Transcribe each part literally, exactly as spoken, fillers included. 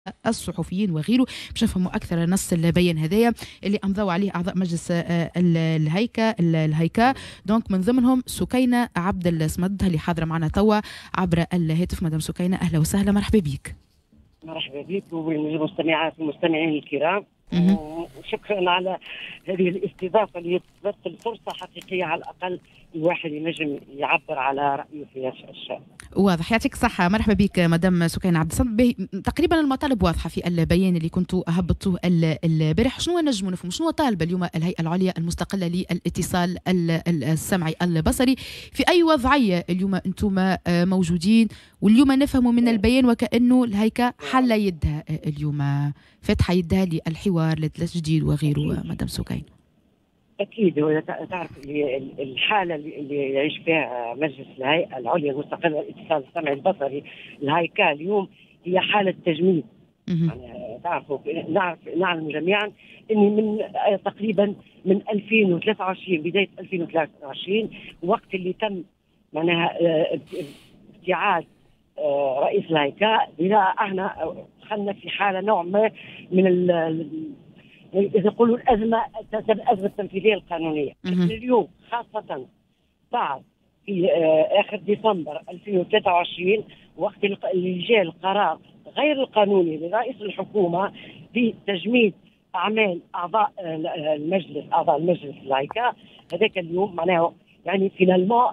الصحفيين وغيره باش نفهموا اكثر نص البيان هذايا اللي امضوا عليه اعضاء مجلس آه، ال- الهيكا ال- الهيكا. دونك من ضمنهم سكينه عبد الصمد اللي حاضره معنا توا عبر الهاتف. مدام سكينه اهلا وسهلا، مرحبا بك. مرحبا بك والمستمعات والمستمعين الكرام، مهم. وشكرا على هذه الاستضافه اللي تمثل فرصه حقيقيه على الاقل الواحد ينجم يعبر على رايه في هذا الشان. واضح، يعطيك الصحة. مرحبا بك مدام سكينة عبد الصمد. به- تقريبا المطالب واضحة في البيان اللي كنتوا هبطوه ال- البارح. شنو نجموا نفهم شنو طالب اليوم الهيئة العليا المستقلة للاتصال ال- ال- السمعي البصري؟ في أي وضعية اليوم أنتم آه، موجودين؟ واليوم نفهموا من البيان وكأنه الهيكة حل يدها آه، اليوم آه، فاتحة يدها للحوار للتسجيل وغيره. مدام سكينة. اكيد هو تعرف اللي الحاله اللي يعيش فيها مجلس الهيئه العليا المستقله للاتصال السمعي البصري الهيكا اليوم هي حاله تجميد. مهم. يعني تعرفوا نعرف نعلم جميعا اني من آه، تقريبا من ألفين وثلاثة وعشرين بدايه ألفين وثلاثة وعشرين وقت اللي تم معناها آه، ابتعاد آه، رئيس الهيكا، بلا احنا دخلنا في حاله نوع ما من ال إذا يقولوا الأزمة الأزمة التنفيذية القانونية. مهم. اليوم خاصة بعد في آه، آخر ديسمبر ألفين وثلاثة وعشرين وقت اللي جاء القرار غير القانوني لرئيس الحكومة بتجميد أعمال أعضاء آه، المجلس أعضاء المجلس الهيكا. هذاك اليوم معناه يعني فينالمون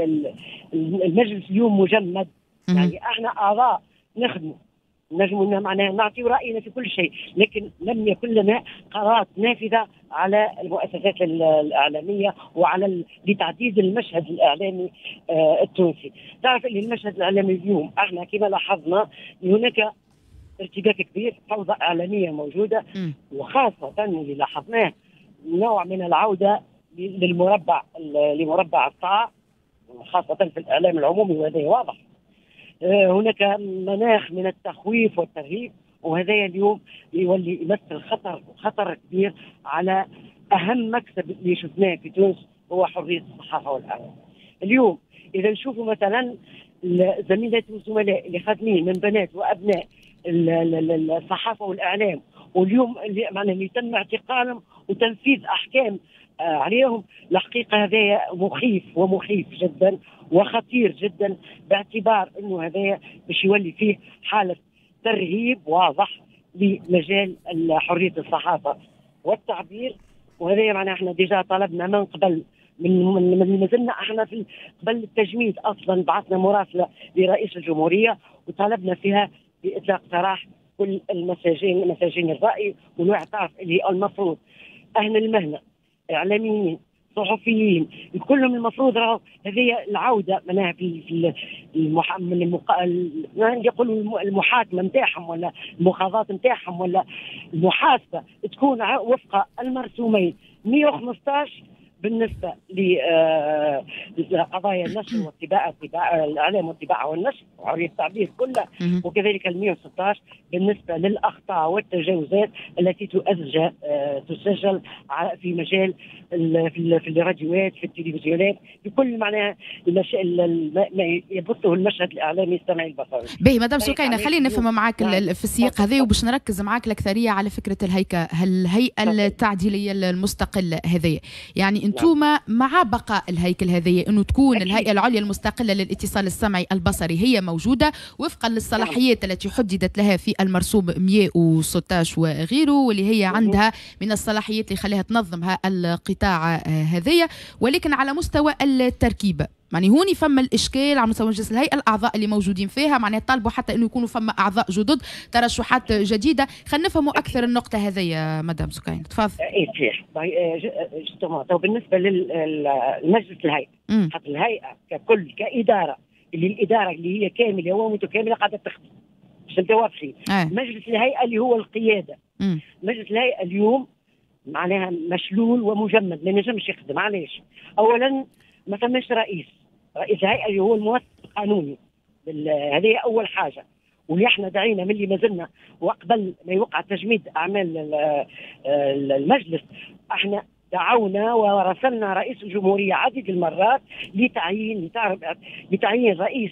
المجلس اليوم مجمد. مهم. يعني احنا أعضاء نخدموا نجم معناها نعطي راينا في كل شيء، لكن لم يكن لنا قرارات نافذه على المؤسسات الاعلاميه وعلى ال... لتعزيز المشهد الاعلامي آه التونسي. تعرف ان المشهد الاعلامي اليوم احنا كما لاحظنا هناك ارتباك كبير، فوضى اعلاميه موجوده، مم. وخاصه اللي لاحظناه نوع من العوده للمربع لمربع الطاعه خاصه في الاعلام العمومي، وهذا واضح. هناك مناخ من التخويف والترهيب، وهذا اليوم يولي يمثل خطر خطر كبير على اهم مكسب اللي شفناه في تونس هو حريه الصحافه والاعلام. اليوم اذا نشوفوا مثلا الزميلات والزملاء اللي خادمين من بنات وابناء الصحافه والاعلام، واليوم اللي معناها اللي تم اعتقالهم وتنفيذ احكام عليهم، الحقيقه هذا مخيف ومخيف جدا وخطير جدا، باعتبار انه هذا باش يولي فيه حاله ترهيب واضح لمجال حريه الصحافه والتعبير. وهذا معناه احنا ديجا طلبنا من قبل من من, من ما زلنا احنا في قبل التجميد اصلا بعثنا مراسله لرئيس الجمهوريه وطلبنا فيها باطلاق سراح كل المساجين مساجين الراي. والواحد تعرف اللي المفروض اهل المهنه اعلاميين صحفيين كلهم المفروض راهو هذه العوده معناها في في المح... من المق... يقولوا المحاكمه نتاعهم ولا المخاضات نتاعهم ولا المحاسبه تكون وفق المرسومين مئة وخمسطاش بالنسبه لقضايا النشر والطباعه الطباعه الاعلام والطباعه والنشر وحريه التعبير كلها، وكذلك ال مئة وستطاش بالنسبه للاخطاء والتجاوزات التي تؤجل تسجل في مجال في الراديوات في التلفزيونات بكل معناها ما يبثه المشهد الاعلامي السمعي البصري. باهي مدام سكينة، خلينا نفهم معك في السياق هذا وباش نركز معك الأكثرية على فكرة الهيكة الهيئة التعديلية المستقلة هذه. يعني انتم مع بقاء الهيكل هذه انه تكون أكيد. الهيئة العليا المستقلة للاتصال السمعي البصري هي موجودة وفقا للصلاحيات التي حددت لها في المرسوم مئة وستطاش وغيره، واللي هي عندها من الصلاحيات اللي خليها تنظم القطاع هذه، ولكن على مستوى التركيبة يعني هوني فما الاشكال على مستوى مجلس الهيئه الاعضاء اللي موجودين فيها معناها طالبوا حتى انه يكونوا فما اعضاء جدد ترشحات جديده. خلينا نفهموا اكثر النقطه هذه يا مدام سكينة، تفضل. اي صحيح. جوستومون بالنسبه للمجلس الهيئه حتى الهيئه ككل كاداره اللي الاداره اللي هي كامله ومتكامله قاعده تخدم باش نبداو واضحين. مجلس الهيئه اللي هو القياده. مم. مجلس الهيئه اليوم معناها مشلول ومجمد ما نجمش يخدم. علاش؟ اولا ما فماش رئيس رئيس الهيئه اللي هو الممثل القانوني، هذه اول حاجه. واللي احنا دعينا من اللي ما زلنا وقبل ما يوقع تجميد اعمال المجلس احنا دعونا وراسلنا رئيس الجمهوريه عديد المرات لتعيين لتعرف لتعيين رئيس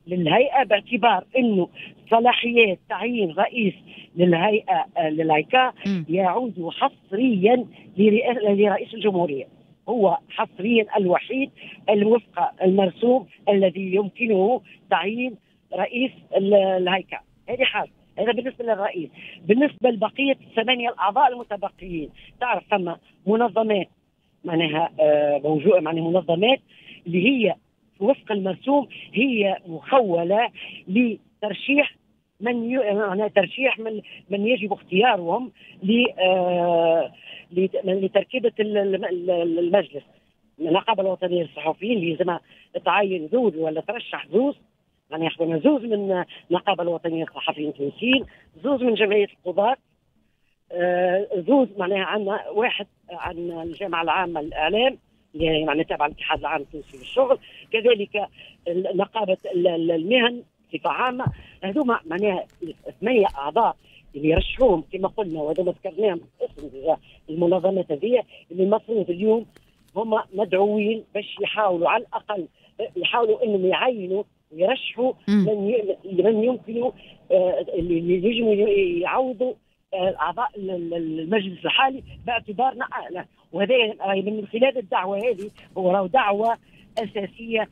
للهيئه باعتبار انه صلاحيات تعيين رئيس للهيئه للهيكا يعود حصريا لرئيس الجمهوريه. هو حصريا الوحيد الوفق المرسوم الذي يمكنه تعيين رئيس الهيكا. هذه حاجه، هذا بالنسبه للرئيس. بالنسبه لبقيه الثمانيه الاعضاء المتبقيين، تعرف ثم منظمات معناها موجوده، معناها منظمات اللي هي وفق المرسوم هي مخوله لترشيح من ي... يعني ترشيح من من يجب اختيارهم ل آه... لتركيبه المجلس. النقابه الوطنيه للصحفيين لازم تعين زوج ولا ترشح زوج، يعني ياخذون زوج من النقابه الوطنيه للصحفيين التونسيين، زوج من جمعيه القضاة، آه... زوج معناها عندنا واحد عن الجامعه العامه للاعلام يعني تابع الاتحاد العام التونسي للشغل، كذلك نقابه المهن بصفه عامه. هذوما معناها ثمانيه اعضاء اللي يرشحوهم كما قلنا، وهذوما ذكرناهم اسم المنظمات هذه اللي المفروض اليوم هم مدعوين باش يحاولوا على الاقل يحاولوا انهم يعينوا ويرشحوا من من يمكنوا اللي يجوا يعوضوا اعضاء المجلس الحالي باعتبارنا. وهذا من خلال الدعوه هذه هو راهو دعوه اساسيه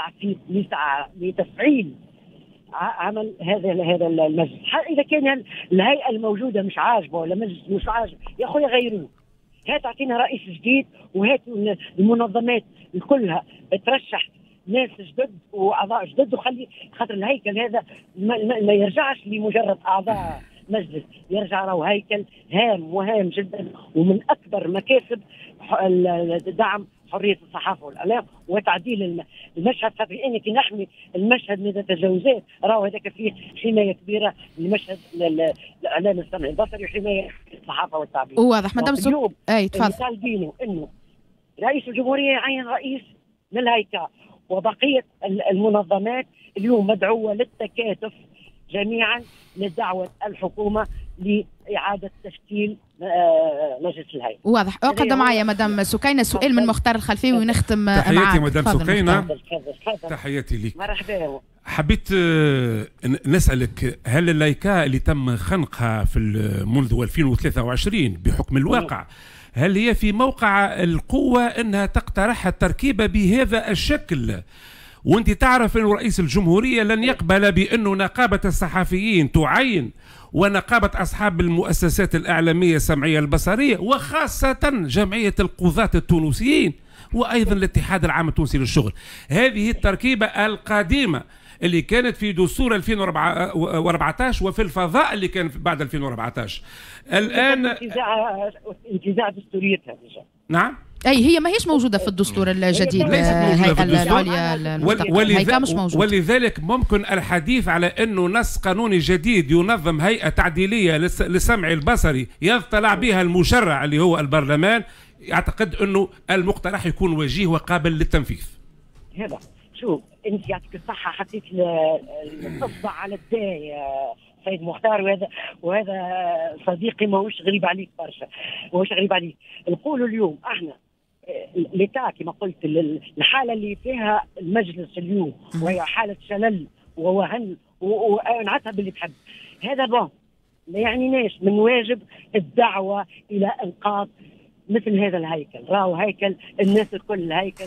لتفعيل عمل هذا هذا المجلس. اذا كان الهيئه الموجوده مش عاجبه ولا المجلس مش عاجبه يا اخويا غيروه، هات اعطينا رئيس جديد وهاتوا المنظمات كلها ترشح ناس جدد واعضاء جدد، وخلي خاطر الهيكل هذا ما, ما يرجعش لمجرد اعضاء مجلس، يرجع راهو هيكل هام وهام جدا ومن اكبر مكاسب دعم حريه الصحافه والاعلام وتعديل المشهد. خاطر انك نحمي المشهد من التجاوزات راهو هذاك فيه حمايه كبيره للمشهد الاعلام السمعي البصري وحمايه الصحافه والتعبير. واضح مدام اليوم اي تفضل طالبينه انه رئيس الجمهوريه يعين رئيس للهيكا، وبقيه المنظمات اليوم مدعوه للتكاتف جميعا لدعوة الحكومة لإعادة تشكيل مجلس الهيئة. واضح. أقعد معايا مدام سكينة سؤال من مختار الخلفي ونختم معاك. تحياتي مدام سكينة. تحياتي لك. مرحبا. حبيت نسألك، هل اللايكا اللي تم خنقها في منذ ألفين وثلاثة وعشرين بحكم الواقع هل هي في موقع القوة أنها تقترح التركيبة بهذا الشكل؟ وانت تعرف ان رئيس الجمهورية لن يقبل بأنه نقابة الصحفيين تعين ونقابة أصحاب المؤسسات الإعلامية السمعية البصرية وخاصة جمعية القضاة التونسيين وأيضا الاتحاد العام التونسي للشغل. هذه التركيبة القديمة اللي كانت في دستور ألفين وأربعة عشر وفي الفضاء اللي كان بعد ألفين وأربعة عشر. الآن انتزاع دستوريتها. نعم. اي هي ما هيش موجوده في الدستور الجديد. الهيئه العليا الهيئه مش موجوده، ولذلك ممكن الحديث على انه نص قانوني جديد ينظم هيئه تعديليه للسمع البصري يطلع بها المشرع اللي هو البرلمان. اعتقد انه المقترح يكون وجيه وقابل للتنفيذ. هذا شوف انت يعطيك الصحه حطيت الاصبع على الداء سيد مختار، وهذا وهذا صديقي ماهوش غريب عليك برشا، ماهوش غريب عليك. نقولوا اليوم احنا ليتا كما قلت الحاله اللي فيها المجلس اليوم وهي حاله شلل ووهن ونعتها باللي تحب، هذا بون ما يعنيناش من واجب الدعوه الى انقاذ مثل هذا الهيكل. راهو هيكل الناس الكل، الهيكل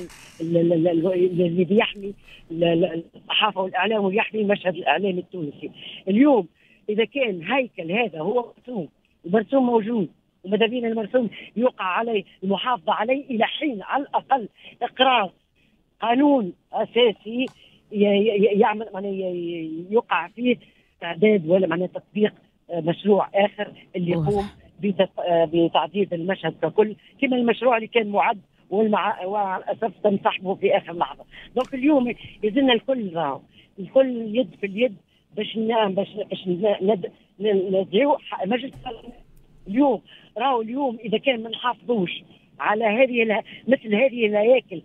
الذي بيحمي الصحافه والاعلام ويحمي المشهد الاعلامي التونسي. اليوم اذا كان هيكل هذا هو مرسوم، المرسوم موجود وماذا بينا المرسوم يوقع عليه المحافظه عليه الى حين على الاقل اقرار قانون اساسي يعمل يعني يوقع فيه تعداد ولا معناه تطبيق مشروع اخر اللي يقوم بتعديل المشهد ككل، كما المشروع اللي كان معد والمع والاسف تم سحبه في اخر لحظه. دونك اليوم يزلنا الكل راهو الكل يد في اليد باش باش باش ندعو مجلس اليوم. راهو اليوم اذا كان ما نحافظوش على هذه مثل هذه الهياكل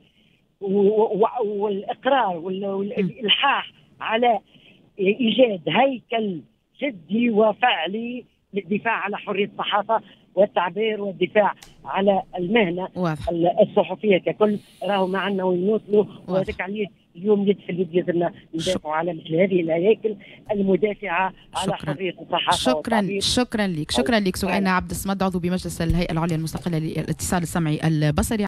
والاقرار والالحاح على ايجاد هيكل جدي وفعلي للدفاع على حريه الصحافه والتعبير والدفاع على المهنه واضح. الصحفيه ككل، راهو ما عندنا وين نوصلوا. وهذاك عليه اليوم يد في اليد يلزمنا ندافعوا على مثل هذه الهياكل المدافعه على شكرا. حريه الصحافه شكرا والتعبير. شكرا لك شكرا لك سؤالنا عبد الصمد عضو بمجلس الهيئه العليا المستقله للاتصال السمعي البصري.